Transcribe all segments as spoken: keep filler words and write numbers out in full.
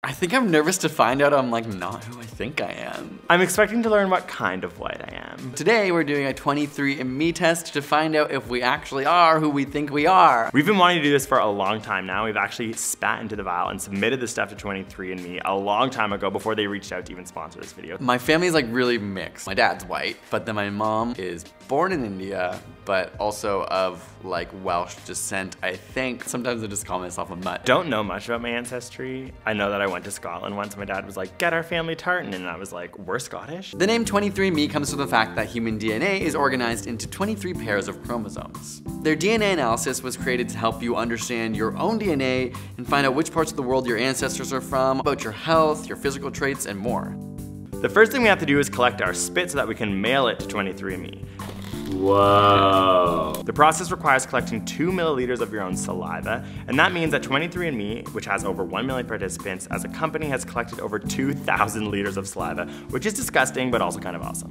I think I'm nervous to find out I'm like not who I think I am. I'm expecting to learn what kind of white I am. Today we're doing a twenty-three and me test to find out if we actually are who we think we are. We've been wanting to do this for a long time now. We've actually spat into the vial and submitted the stuff to twenty-three and me a long time ago before they reached out to even sponsor this video. My family's like really mixed. My dad's white, but then my mom is born in India, but also of like Welsh descent, I think. Sometimes I just call myself a mutt. Don't know much about my ancestry. I know that I went to Scotland once. My dad was like, get our family tartan, and I was like, we're Scottish? The name twenty-three and me comes from the fact that human D N A is organized into twenty-three pairs of chromosomes. Their D N A analysis was created to help you understand your own D N A and find out which parts of the world your ancestors are from, about your health, your physical traits, and more. The first thing we have to do is collect our spit so that we can mail it to twenty-three and me. Whoa. The process requires collecting two milliliters of your own saliva, and that means that twenty-three and me, which has over one million participants, as a company has collected over two thousand liters of saliva, which is disgusting, but also kind of awesome.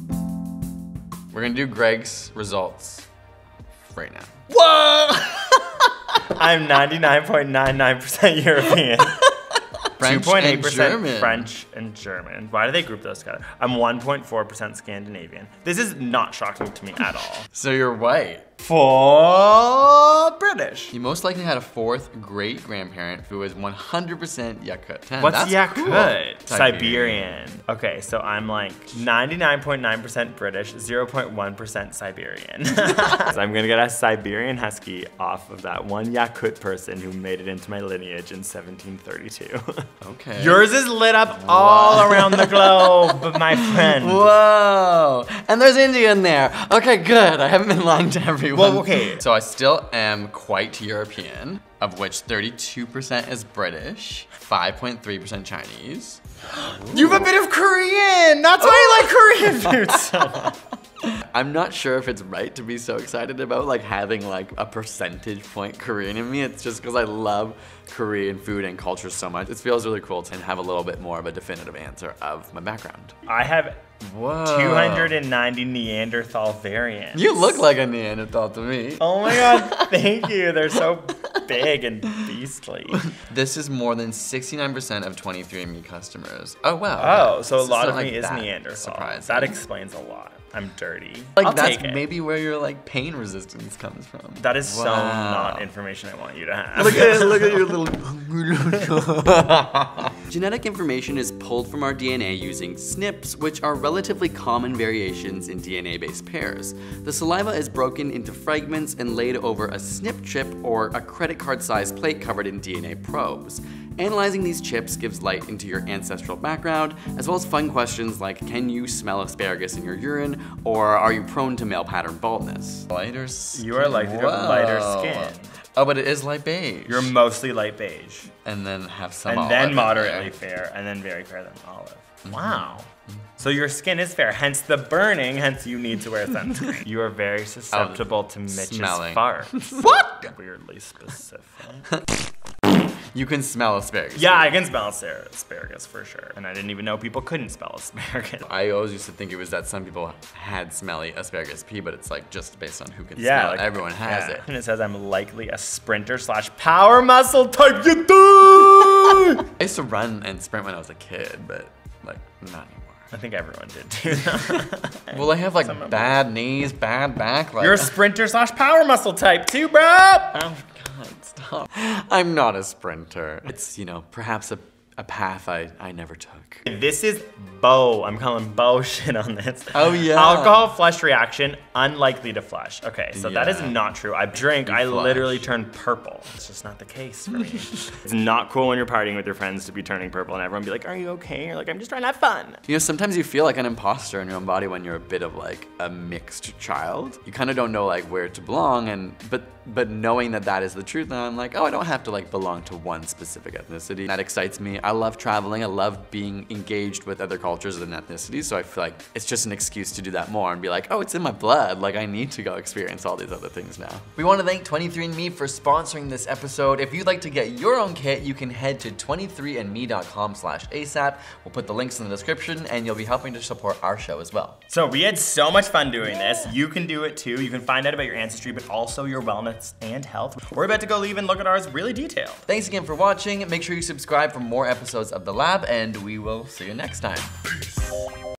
We're gonna do Greg's results right now. Whoa! I'm ninety-nine point nine nine percent European. two point eight percent French and German. Why do they group those together? I'm one point four percent Scandinavian. This is not shocking to me at all. So you're white. For British. You most likely had a fourth great grandparent who was one hundred percent Yakut. What's That's Yakut? Cool. Siberian. Okay, so I'm like ninety-nine point nine percent British, zero point one percent Siberian. So I'm gonna get a Siberian Husky off of that one Yakut person who made it into my lineage in seventeen thirty-two. Okay. Yours is lit up all around the globe, my friend. Whoa. And there's India in there. Okay, good. I haven't been lying to everyone. Well, okay. So I still am quite European, of which thirty-two percent is British, five point three percent Chinese. You have a bit of Korean! That's why I like Korean food so much. I'm not sure if it's right to be so excited about like having like a percentage point Korean in me. It's just because I love Korean food and culture so much. It feels really cool to have a little bit more of a definitive answer of my background. I have Whoa. two hundred ninety Neanderthal variants. You look like a Neanderthal to me. Oh my god, thank you. They're so big and beastly. This is more than sixty-nine percent of twenty-three and me customers. Oh wow. Oh, so This a lot not of like me is that Neanderthal. surprising. That explains a lot. I'm dirty. Like I'll that's take it. maybe where your like pain resistance comes from. That is Wow. so not information I want you to have. Look at look at your little. Genetic information is pulled from our D N A using S N Ps, which are relatively common variations in D N A-based pairs. The saliva is broken into fragments and laid over a S N P chip or a credit card-sized plate covered in D N A probes. Analyzing these chips gives light into your ancestral background, as well as fun questions like, can you smell asparagus in your urine, or are you prone to male pattern baldness? Lighter skin. You are likely to have lighter skin. Oh, but it is light beige. You're mostly light beige. And then have some And olive then in moderately there. fair, and then very fair, then olive. Wow. So your skin is fair, hence the burning, hence you need to wear sunscreen. You are very susceptible to Mitch's smelling. farts. What? Weirdly specific. You can smell asparagus. Yeah, I can smell asparagus for sure. And I didn't even know people couldn't smell asparagus. I always used to think it was that some people had smelly asparagus pee, but it's like just based on who can Yeah, smell like, it. Everyone has yeah. it. And it says I'm likely a sprinter slash power muscle type. You do. I used to run and sprint when I was a kid, but like not anymore. I think everyone did too. Well, I have like bad knees, bad back. Like, You're a sprinter slash power muscle type too, bro. oh God, stop. I'm not a sprinter. It's, you know, perhaps a, a path I, I never took. This is Bo. I'm calling Bo shit on this. Oh yeah. Alcohol flush reaction, unlikely to flush. Okay, so that is Yeah. not true. I drink, You I flush. literally turn purple. It's just not the case for me. It's not cool when you're partying with your friends to be turning purple and everyone be like, are you okay? You're like, I'm just trying to have fun. You know, sometimes you feel like an imposter in your own body when you're a bit of like a mixed child. You kind of don't know like where to belong, and but but knowing that that is the truth, then I'm like, oh, I don't have to like belong to one specific ethnicity. That excites me. I love traveling. I love being engaged with other cultures and ethnicities. So I feel like it's just an excuse to do that more and be like, oh, it's in my blood. Like I need to go experience all these other things now. We want to thank twenty-three and me for sponsoring this episode. If you'd like to get your own kit, you can head to twenty-three and me dot com slash ASAP. We'll put the links in the description, and you'll be helping to support our show as well. So we had so much fun doing this. You can do it too. You can find out about your ancestry, but also your wellness and health. We're about to go leave and look at ours really detailed. Thanks again for watching. Make sure you subscribe for more episodes episodes of The Lab, and we will see you next time.